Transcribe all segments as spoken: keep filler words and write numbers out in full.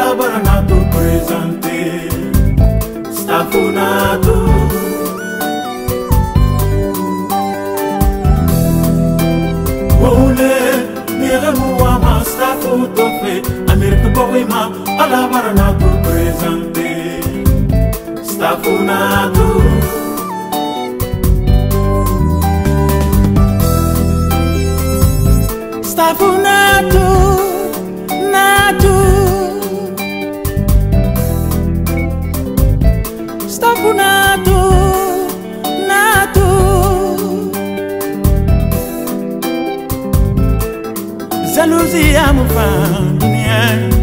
la baranatu presente Stafunatu Wole Nire muama stafuto fe Amerika boima ala baranatu presente Stafunatu Stafunatu Natu Stafunatu Natu Jalousie à mon fan dunia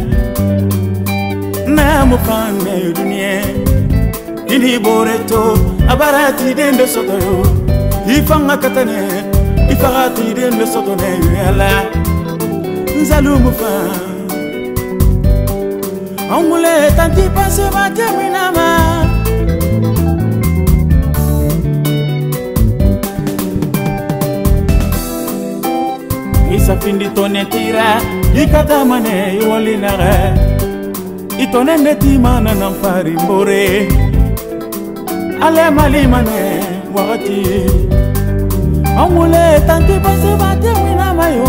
Na mon fan me dunia Ini boreto abarati dende sotoyo Ifanga katane Ifagati dende sotone yala Nzalou mon fan Amule tanti passe va terminama Isa findi tone tira Ikata mane yoli nare Itone neti mana nampari mbore Ale mali mane wakati Amule tanti passe va terminama yo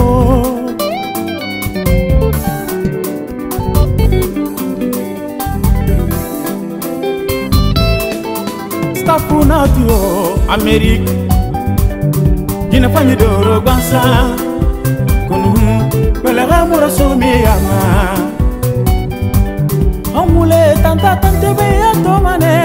Stafunatu yo Amerika Gina fanyi doro bansa Kunu Belega mura sumi yama Amule tanta tante beya tomane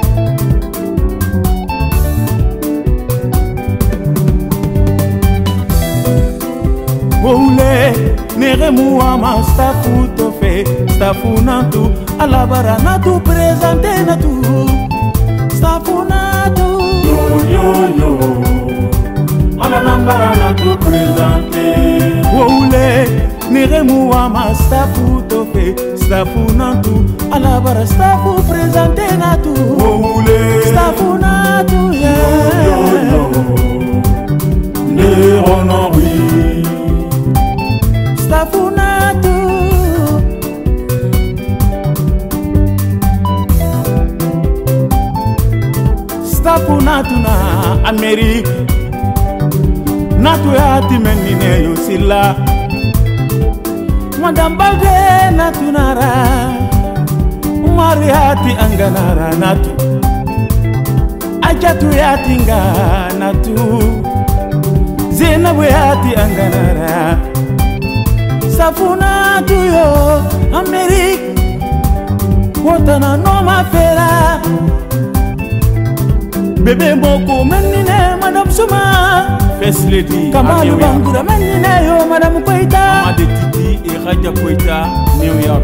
Wole Nere muama stafuto fe Stafunatu Alabara natu presente natu Stafunatu Yo yo yo Alabara natu presente Wole Nere muama stafuto fe Stafunatu Alabara stafu presente natu Wole Stafunatu yeah Yo yo yo Nero no oui Stafunatu Stafunatu na Amerika Natu ya timenine yosila Madame Balde natu nara Mariati anganara natu Ajatu yatinga natu Zenabu yati anganara Stafunatu yo Amerika Wotana no mafera Bébé Moko menine Madame Souma First Lady Kamalu Bangura menine yo Madame Koita Amade Titi et Raja Koita New York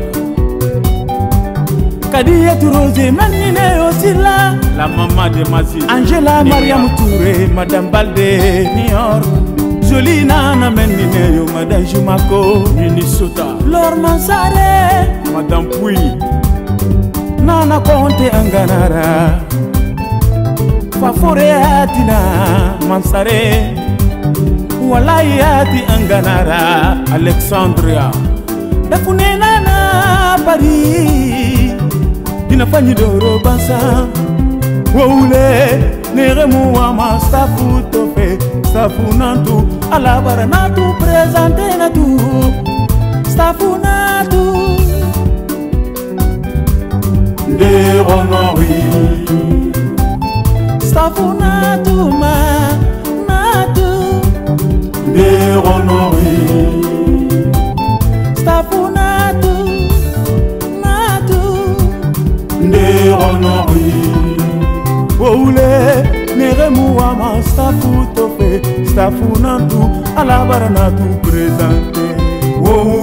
Kadietou Rose menine yo Silla La maman de Mazi Angela Mariam Touré Madame Balde New York Jolie Nana menine yo Madame Jumako Minnesota Flor Mansare Madame Pui Nana Conte Anganara Fafore atina Mansare Walai ati Anganara Alexandria Dafune nana Paris Dina fanyi doro bansa Wole Nere muama stafuto fe Stafunatu Alabara natu presente natu Stafunatu Ndero nori Stafunatu ma natu Ndero nori Stafunatu natu Ndero nori Wole Nere muama stafuto fe Stafunatu Alabara natu presente Wole